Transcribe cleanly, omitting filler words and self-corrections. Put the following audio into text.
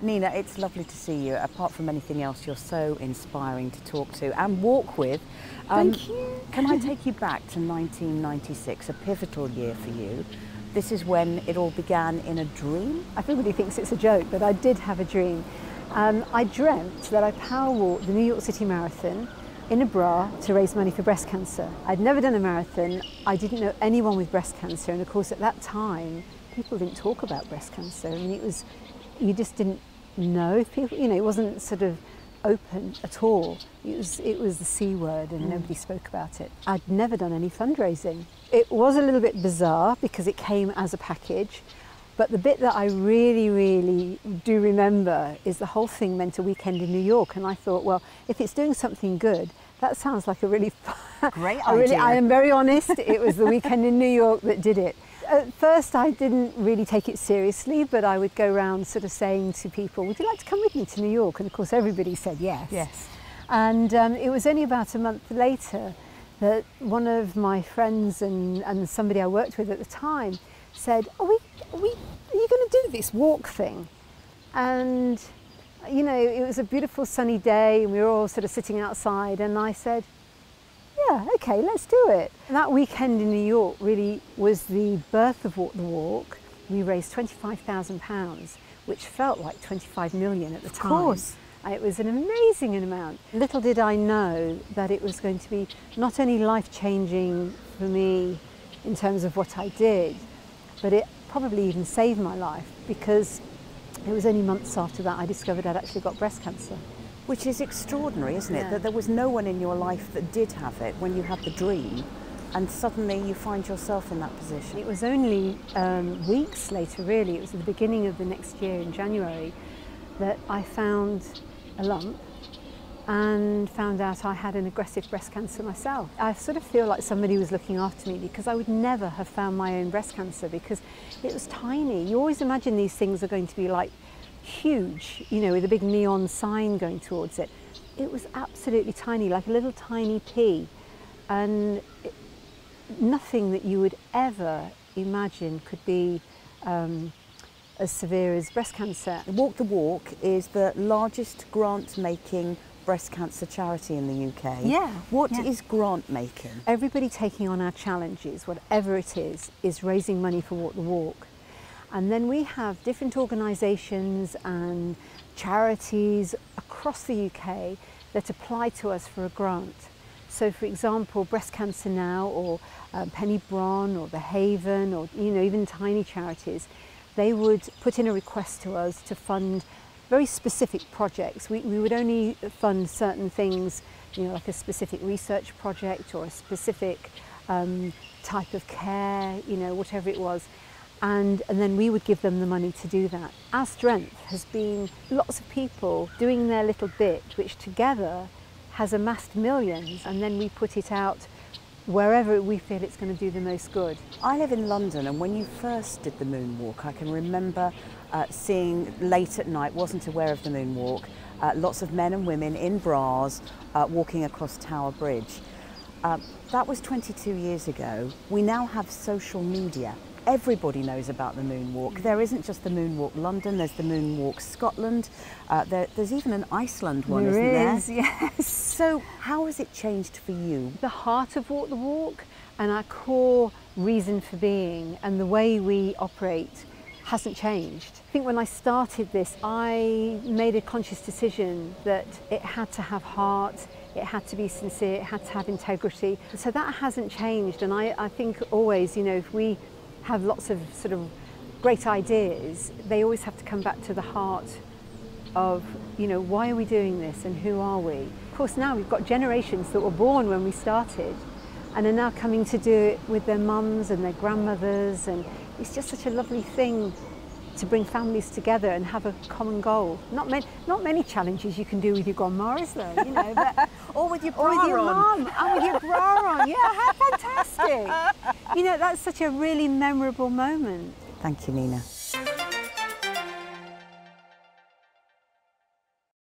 Nina, it's lovely to see you. Apart from anything else, you're so inspiring to talk to and walk with. Thank you. Can I take you back to 1996, a pivotal year for you? This is when it all began in a dream? Everybody thinks it's a joke, but I did have a dream. I dreamt that I power walked the New York City Marathon in a bra to raise money for breast cancer. I'd never done a marathon. I didn't know anyone with breast cancer, and of course at that time people didn't talk about breast cancer. I mean, you just didn't know if people, it wasn't sort of open at all. It was the C word, and nobody spoke about it. I'd never done any fundraising. It was a little bit bizarre because it came as a package, but the bit that I really, really do remember is the whole thing meant a weekend in New York, and I thought, well, if it's doing something good, that sounds like a really fun, great idea. I am very honest, it was the weekend in New York that did it. At first I didn't really take it seriously, but I would go around sort of saying to people, would you like to come with me to New York? And of course everybody said yes. Yes. And it was only about a month later that one of my friends and somebody I worked with at the time said, are you going to do this walk thing? And it was a beautiful sunny day and we were all sort of sitting outside, and I said, yeah, okay, let's do it. And that weekend in New York really was the birth of Walk the Walk. We raised £25,000, which felt like 25 million at the time. Of course. It was an amazing amount. Little did I know that it was going to be not only life-changing for me in terms of what I did, but it probably even saved my life, because it was only months after that I discovered I'd actually got breast cancer. Which is extraordinary, isn't it? That there was no one in your life that did have it when you had the dream, and suddenly you find yourself in that position. It was only weeks later, really. It was at the beginning of the next year in January that I found a lump and found out I had an aggressive breast cancer myself. I sort of feel like somebody was looking after me, because I would never have found my own breast cancer because it was tiny. You always imagine these things are going to be like huge, with a big neon sign going towards it. It was absolutely tiny, like a little tiny pea, and nothing that you would ever imagine could be as severe as breast cancer. Walk the Walk is the largest grant-making breast cancer charity in the UK. Yeah. What is grant making? Everybody taking on our challenges, whatever it is raising money for Walk the Walk. And then we have different organisations and charities across the UK that apply to us for a grant. So for example, Breast Cancer Now, or Penny Bron, or The Haven, or even tiny charities, they would put in a request to us to fund very specific projects. We would only fund certain things, like a specific research project or a specific type of care, whatever it was. And then we would give them the money to do that. Our strength has been lots of people doing their little bit, which together has amassed millions, and then we put it out wherever we feel it's going to do the most good. I live in London, and when you first did the moonwalk, I can remember seeing late at night, wasn't aware of the moonwalk, lots of men and women in bras walking across Tower Bridge. That was 22 years ago. We now have social media. Everybody knows about the moonwalk. There isn't just the moonwalk London, there's the moonwalk Scotland, there's even an Iceland one, isn't there? There is, yes. So how has it changed for you? The heart of Walk the Walk and our core reason for being and the way we operate hasn't changed. I think when I started this, I made a conscious decision that it had to have heart, it had to be sincere, it had to have integrity. So that hasn't changed, and I think always, if we have lots of sort of great ideas, they always have to come back to the heart of, why are we doing this and who are we? Of course, now we've got generations that were born when we started and are now coming to do it with their mums and their grandmothers, and it's just such a lovely thing to bring families together and have a common goal. Not many challenges you can do with your grandma, is there? But or with your or with your mum, and with your bra on. Yeah, how fantastic! That's such a really memorable moment. Thank you, Nina.